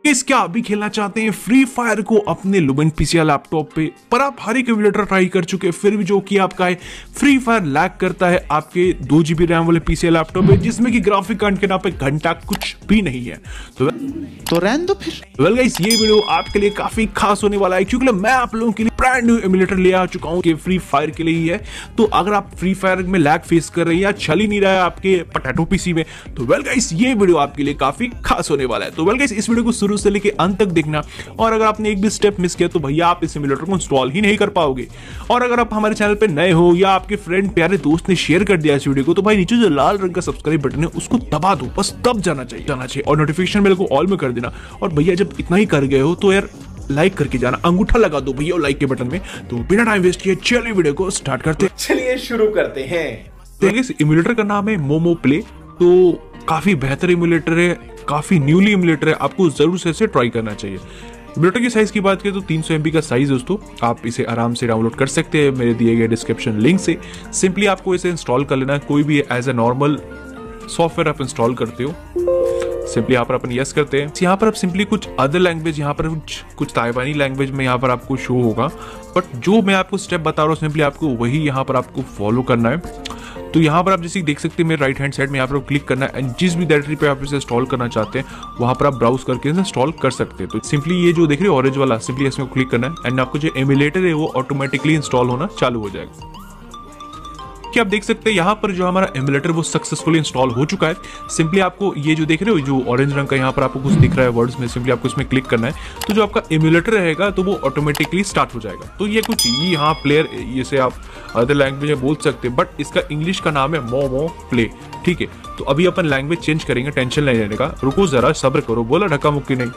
क्या आप भी खेलना चाहते हैं फ्री फायर को अपने लुमेन पीसी या लैपटॉप पे, पर आप हर एक एमुलेटर ट्राई कर चुके हैं, फिर भी जो कि आपका है फ्री फायर लैग करता है आपके 2 GB रैम वाले पीसी या लैपटॉप पे, जिसमें कि ग्राफिक कार्ड के नाम पे घंटा कुछ भी नहीं है, तो रहने दो फिर। वेल गाइस, ये वीडियो आपके लिए काफी खास होने वाला है, क्योंकि मैं आप लोगों के लिए ब्रांड न्यू एमुलेटर ले आ चुका हूं कि फ्री फायर के लिए ही है। तो अगर आप फ्री फायर में लैग फेस कर रहे हैं या चल ही नहीं रहा है आपके पोटैटो पीसी में, तो वेल गाइस ये वीडियो आपके लिए काफी खास होने वाला है। तो वेल गाइस, इस वीडियो को शुरू से लेके अंत तक देखना, और अगर आपने एक भी स्टेप मिस किया तो भैया आप इस एमुलेटर को इंस्टॉल ही नहीं कर पाओगे। और अगर आप हमारे चैनल पे नए हो या आपके फ्रेंड प्यारे दोस्त ने शेयर कर दिया इस वीडियो को, तो भाई नीचे जो लाल रंग का सब्सक्राइब बटन है उसको दबा दो, बस तब जाना चाहिए और नोटिफिकेशन बेल को ऑल में कर देना। और भैया जब इतना ही कर गए हो तो यार लाइक करके जाना, अंगूठा लगा दो भैया लाइक के बटन में। तो बिना टाइम वेस्ट किए चलिए वीडियो को स्टार्ट करते हैं। चलिए शुरू करते हैं। देखिए, इस एमुलेटर का नाम है मोमो प्ले। तो काफी बेहतर एमुलेटर है, काफी न्यूली एमुलेटर है, आपको जरूर से इसे ट्राई करना चाहिए। एमुलेटर की साइज की बात करें तो 300 MB का साइज दोस्तों, आप इसे आराम से डाउनलोड कर सकते हैं मेरे दिए गए डिस्क्रिप्शन लिंक से। सिंपली आपको इसे इंस्टॉल कर लेना है, कोई भी एज ए नॉर्मल सॉफ्टवेयर आप इंस्टॉल करते हो। सिंपली यहाँ पर अपन यस करते हैं। यहाँ पर आप सिंपली कुछ अदर लैंग्वेज, यहाँ पर कुछ ताइवानी लैंग्वेज में यहाँ पर आपको शो होगा, बट जो मैं आपको स्टेप बता रहा हूँ सिंपली आपको वही यहाँ पर आपको फॉलो करना है। तो यहाँ पर आप जैसे देख सकते हैं मेरे राइट हैंड साइड में यहाँ पर क्लिक करना है, एंड जिस भी डायरेक्टरी पे आप इसे इंस्टॉल करना चाहते हैं वहाँ पर आप ब्राउज करके इसे इंस्टॉल कर सकते हैं। तो सिंपली ये जो देख रहे हो ऑरेंज वाला, सिंपली इसमें क्लिक करना है, एंड आपको जो एमुलेटर है वो ऑटोमेटिकली इंस्टॉल होना चालू हो जाएगा। कि आप देख सकते हैं यहाँ पर जो हमारा एमुलेटर वो सक्सेसफुली इंस्टॉल हो चुका है। सिंपली आपको ये जो देख रहे हो जो ऑरेंज रंग का यहाँ पर आपको कुछ दिख रहा है वर्ड्स में, सिंपली आपको इसमें क्लिक करना है, तो जो आपका एमुलेटर रहेगा तो वो ऑटोमेटिकली स्टार्ट हो जाएगा। तो ये कुछ यहाँ प्लेयर, इसे आप अदर लैंग्वेज में बोल सकते हैं, बट इसका इंग्लिश का नाम है मोमो प्ले। ठीक है, तो अभी अपन लैंग्वेज चेंज करेंगे, टेंशन नहीं लेने का, रुको जरा सब्र करो, बोला ढक्का मुक्की नहीं।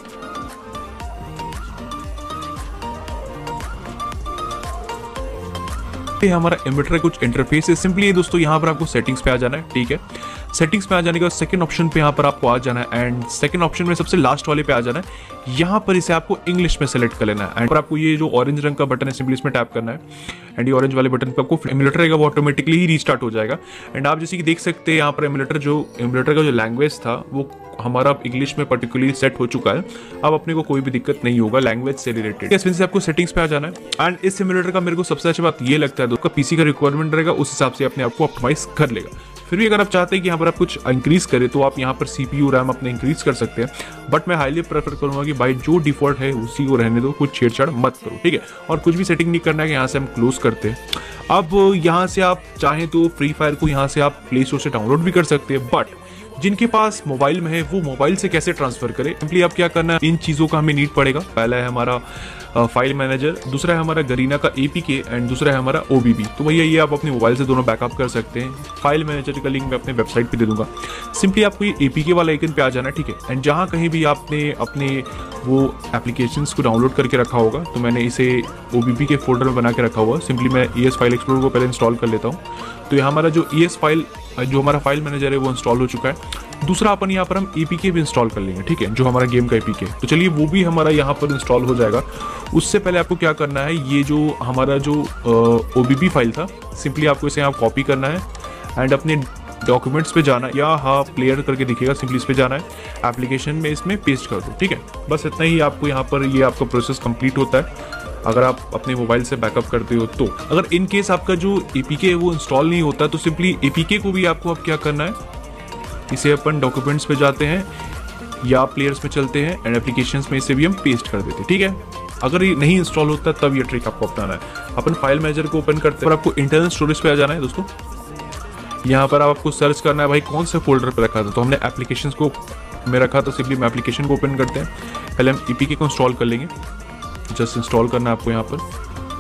हमारा एमुलेटर कुछ इंटरफेस है। सिंपली दोस्तों यहाँ पर आपको सेटिंग्स पे आ जाना है। ठीक है, सेटिंग्स पे आ जाने के बाद सेकंड ऑप्शन पे यहाँ पर आपको आ जाना है, एंड सेकंड ऑप्शन में सबसे लास्ट वाले पे आ जाना है। यहाँ पर इसे आपको इंग्लिश में सेलेक्ट कर लेना है, एंड पर आपको ये जो ऑरेंज रंग का बटन है सिंपली इसमें टैप करना है, एंड ये ऑरेंज वाले बटन पे आपको एमुलेटर रहेगा वो ऑटोमेटिकली ही रीस्टार्ट हो जाएगा। एंड आप जैसे कि देख सकते हैं यहाँ पर एमुलेटर का जो लैंग्वेज था वो हमारा इंग्लिश में पर्टिकुलरली सेट हो चुका है। अब अपने को कोई भी दिक्कत नहीं होगा लैंग्वेज से रिलेटेड। इसमें से आपको सेटिंग्स पे आ जाना है, एंड इस सिमुलेटर का मेरे को सबसे अच्छी बात ये लगता है उसका पीसी का रिक्वायरमेंट रहेगा, उस हिसाब से अपने आप को ऑप्टिमाइज कर लेगा। फिर भी अगर आप चाहते हैं कि यहाँ पर आप कुछ इंक्रीज करें तो आप यहाँ पर CPU रैम अपने इंक्रीज कर सकते हैं, बट मैं हाईली प्रेफर करूंगा कि भाई जो डिफॉल्ट है उसी को रहने दो, कुछ छेड़छाड़ मत करो। ठीक है, और कुछ भी सेटिंग नहीं करना है कि यहाँ से हम क्लोज करते हैं। अब यहाँ से आप चाहें तो फ्री फायर को यहाँ से आप प्ले स्टोर से डाउनलोड भी कर सकते हैं, बट जिनके पास मोबाइल में है वो मोबाइल से कैसे ट्रांसफर करें, सिंपली आप क्या करना है, इन चीज़ों का हमें नीड पड़ेगा। पहला है हमारा फाइल मैनेजर, दूसरा है हमारा गरीना का APK, एंड दूसरा है हमारा OBB। तो भैया ये आप अपने मोबाइल से दोनों बैकअप कर सकते हैं। फाइल मैनेजर का लिंक मैं अपने वेबसाइट पे दे दूंगा। सिंपली आपको ये APK वाला आइकन पे आ जाना है। ठीक है, एंड जहाँ कहीं भी आपने अपने वो एप्लीकेशंस को डाउनलोड करके रखा होगा, तो मैंने इसे OBB के फोल्डर में बना के रखा हुआ। सिंपली मैं ES फाइल एक्सप्लोरर को पहले इंस्टॉल कर लेता हूँ। तो यहाँ हमारा जो ES फाइल, जो हमारा फाइल मैनेजर है वो इंस्टॉल हो चुका है। दूसरा अपन यहाँ पर हम APK भी इंस्टॉल कर लेंगे। ठीक है, जो हमारा गेम का APK, तो चलिए वो भी हमारा यहाँ पर इंस्टॉल हो जाएगा। उससे पहले आपको क्या करना है, ये जो हमारा जो OBB फाइल था, सिंपली आपको इसे यहाँ कॉपी करना है, एंड अपने डॉक्यूमेंट्स पे जाना है, या हाँ प्लेयर करके दिखेगा, सिंपली इस पे जाना है, एप्लीकेशन में इसमें पेस्ट कर दो। ठीक है, बस इतना ही आपको यहाँ पर ये आपका प्रोसेस कंप्लीट होता है अगर आप अपने मोबाइल से बैकअप करते हो। तो अगर इन केस आपका जो APK है वो इंस्टॉल नहीं होता, तो सिंपली APK को भी आपको अब क्या करना है, इसे अपन डॉक्यूमेंट्स पे जाते हैं या प्लेयर्स में चलते हैं, एंड एप्लीकेशंस में इसे भी हम पेस्ट कर देते हैं। ठीक है, अगर ये नहीं इंस्टॉल होता तब ये ट्रिक आपको अपनाना है। अपन फाइल मैनेजर को ओपन करते हैं और आपको इंटरनल स्टोरेज पे आ जाना है दोस्तों। यहाँ पर आपको सर्च करना है भाई कौन से फोल्डर पे रखा था, तो हमने एप्लीकेशंस को में रखा, तो सिंपली हम एप्लीकेशन को ओपन करते हैं। पहले हम APK को इंस्टॉल कर लेंगे, जस्ट इंस्टॉल करना है आपको यहाँ पर।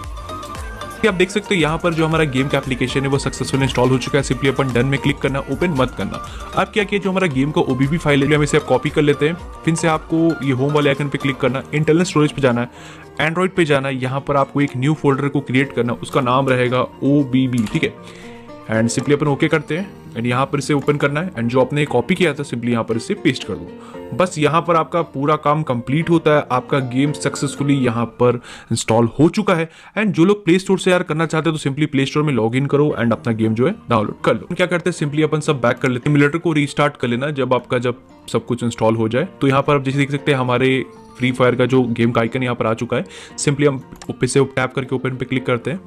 आप देख सकते हो यहाँ पर जो हमारा गेम का एप्लीकेशन है वो सक्सेसफुली इंस्टॉल हो चुका है। सिंपली अपन डन में क्लिक करना, ओपन मत करना। अब क्या किया, जो हमारा गेम का OBB फाइल है हम इसे कॉपी कर लेते हैं। फिर से आपको ये होम वाले आइकन पे क्लिक करना, इंटरनल स्टोरेज पे जाना है, एंड्रॉइड पे जाना है, यहाँ पर आपको एक न्यू फोल्डर को क्रिएट करना, उसका नाम रहेगा OBB। ठीक है, एंड सिंपली अपन ओके करते हैं, एंड यहाँ पर इसे ओपन करना है, एंड जो आपने कॉपी किया था सिंपली यहाँ पर इसे पेस्ट कर दो। बस यहाँ पर आपका पूरा काम कंप्लीट होता है, आपका गेम सक्सेसफुली यहाँ पर इंस्टॉल हो चुका है। एंड जो लोग प्ले स्टोर से यार करना चाहते हैं तो सिंपली प्ले स्टोर में लॉग इन करो एंड अपना गेम जो है डाउनलोड कर लो। क्या करते हैं, सिंपली अपन सब बैक कर लेते हैं, एमुलेटर को रीस्टार्ट कर लेना जब आपका सब कुछ इंस्टॉल हो जाए। तो यहाँ पर आप जैसे देख सकते हैं हमारे फ्री फायर का जो गेम का आइकन यहाँ पर आ चुका है। सिंपली हम ऊपर से टैप करके ओपन पे क्लिक करते हैं।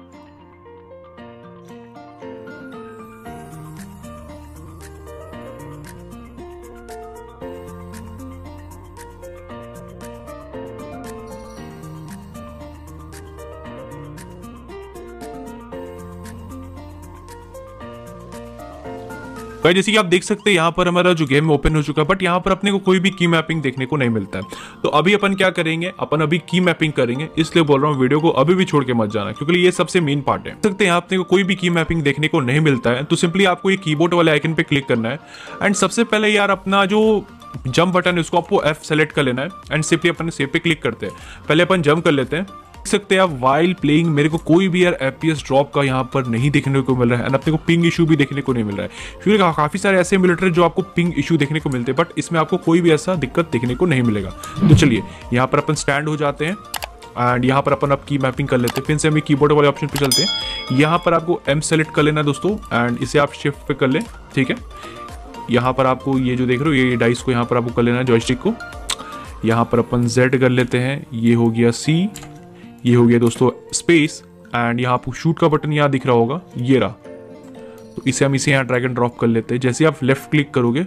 भाई जैसे कि आप देख सकते हैं यहाँ पर हमारा जो गेम ओपन हो चुका है, बट यहाँ पर अपने को कोई भी की मैपिंग देखने को नहीं मिलता है। तो अभी अपन क्या करेंगे, अपन अभी की मैपिंग करेंगे, इसलिए बोल रहा हूँ वीडियो को अभी भी छोड़ के मत जाना, क्योंकि ये सबसे मेन पार्ट है। देख सकते हैं यहाँ अपने को कोई भी की मैपिंग देखने को नहीं मिलता है। तो सिंपली आपको ये कीबोर्ड वाले आइकन पे क्लिक करना है एंड सबसे पहले यार अपना जो जंप बटन है उसको आपको F सेलेक्ट कर लेना है एंड सिंपली अपन सेव पे क्लिक करते हैं। पहले अपन जंप कर लेते हैं। सकते हैं आप वाइल प्लेइंग मेरे को कोई भी यार FPS ड्रॉप का यहाँ पर नहीं देखने को मिल रहा है एंड अपने को पिंग इशू भी देखने को नहीं मिल रहा है, क्योंकि काफी सारे ऐसे एमुलेटर जो आपको पिंग इशू देखने को मिलते हैं, बट इसमें आपको कोई भी ऐसा दिक्कत देखने को नहीं मिलेगा। तो चलिए यहाँ पर अपन स्टैंड हो जाते हैं एंड यहाँ पर अपन अब की मैपिंग कर लेते हैं। फिर से हम कीबोर्ड वाले ऑप्शन पे चलते हैं। यहाँ पर आपको M सेलेक्ट कर लेना है दोस्तों एंड इसे आप शिफ्ट पे कर लें, ठीक है। यहाँ पर आपको ये जो देख रहे हो ये डाइस को यहाँ पर आपको कर लेना है, जॉयस्टिक को। यहाँ पर अपन Z कर लेते हैं, ये हो गया C, ये हो गया दोस्तों स्पेस एंड यहाँ आपको शूट का बटन यहाँ दिख रहा होगा, ये रहा। तो इसे हम यहाँ ड्रैग एंड ड्रॉप कर लेते हैं। जैसे आप लेफ्ट क्लिक करोगे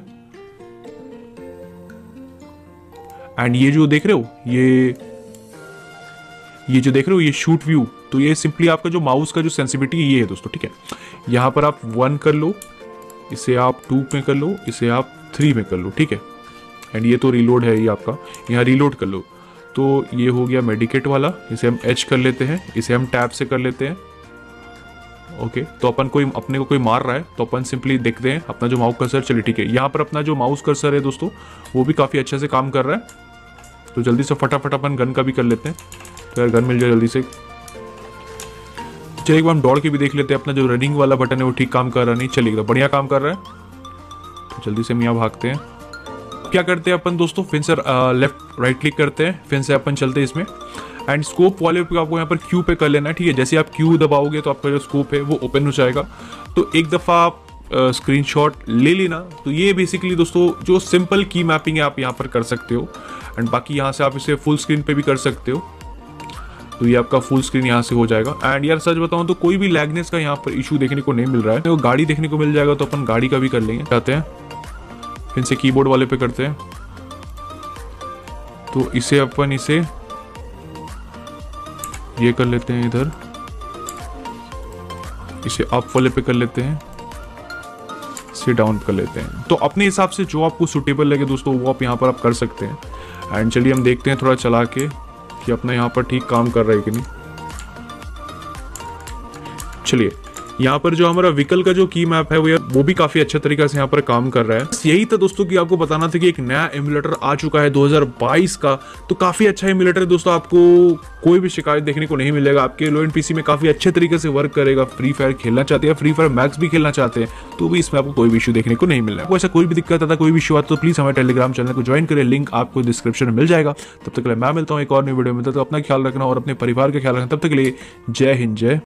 एंड ये जो देख रहे हो ये जो देख रहे हो ये शूट व्यू, तो ये सिंपली आपका जो माउस का जो सेंसिटिविटी ये है दोस्तों, ठीक है। यहाँ पर आप 1 कर लो, इसे आप 2 में कर लो, इसे आप 3 में कर लो, ठीक है। एंड ये तो रीलोड है, ये आपका यहाँ रीलोड कर लो। तो ये हो गया मेडिकेट वाला, इसे हम H कर लेते हैं, इसे हम टैब से कर लेते हैं। ओके, तो अपने को कोई मार रहा है तो अपन सिंपली देखते हैं अपना जो माउस कर्सर, चलिए ठीक है। यहाँ पर अपना जो माउस कर्सर है दोस्तों वो भी काफ़ी अच्छे से काम कर रहा है। तो जल्दी से फटाफट अपन गन का भी कर लेते हैं, तो यार गन मिल जाए जल्दी से। चलिए एक बार हम दौड़ के भी देख लेते हैं अपना जो रनिंग वाला बटन है वो ठीक काम कर रहा नहीं। चलिए एकदम बढ़िया काम कर रहा है, तो जल्दी से हम यहाँ भागते हैं। क्या करते हैं अपन दोस्तों, फिर से लेफ्ट राइट क्लिक करते हैं, फिर से अपन चलते हैं इसमें एंड स्कोप वाले पे आपको यहाँ पर Q पे कर लेना है, ठीक है। जैसे आप Q दबाओगे तो आपका जो स्कोप है वो ओपन हो जाएगा। तो एक दफ़ा आप स्क्रीनशॉट ले लेना। तो ये बेसिकली दोस्तों जो सिंपल की मैपिंग है आप यहाँ पर कर सकते हो एंड बाकी यहाँ से आप इसे फुल स्क्रीन पे भी कर सकते हो। तो ये आपका फुल स्क्रीन यहाँ से हो जाएगा। एंड यार सच बताऊँ तो कोई भी लैगनेस का यहाँ पर इशू देखने को नहीं मिल रहा है। तो गाड़ी देखने को मिल जाएगा तो अपन गाड़ी का भी कर लेंगे, चाहते हैं। फिर से कीबोर्ड वाले पे करते हैं, तो इसे अपन ये कर लेते हैं, इधर इसे अप वाले पे कर लेते हैं, इसे डाउन कर लेते हैं। तो अपने हिसाब से जो आपको सुटेबल लगे दोस्तों वो आप यहाँ पर आप कर सकते हैं। एंड चलिए हम देखते हैं थोड़ा चला के कि अपना यहाँ पर ठीक काम कर रहा है कि नहीं। चलिए यहाँ पर जो हमारा व्हीकल का जो की मैप है वो भी काफी अच्छे तरीके से यहाँ पर काम कर रहा है। यही था दोस्तों कि आपको बताना था कि एक नया एमुलेटर आ चुका है 2022 का। तो काफी अच्छा एमुलेटर है दोस्तों, आपको कोई भी शिकायत देखने को नहीं मिलेगा। आपके लो एंड पीसी में काफी अच्छे तरीके से वर्क करेगा। फ्री फायर खेलना चाहते हैं, फ्री फायर मैक्स भी खेलना चाहते हैं, तो भी इसमें आपको कोई भी इशू देखने को नहीं मिल रहा है। आपको ऐसा कोई भी दिक्कत आता, कोई भी इशू आता तो प्लीज हमारे टेलीग्राम चैनल को ज्वाइन करें, लिंक आपको डिस्क्रिप्शन में मिल जाएगा। तब तक के लिए मैं मिलता हूँ एक और नई वीडियो में। तो अपना ख्याल रखना और अपने परिवार का ख्याल रखना। तब तक के लिए जय हिंद, जय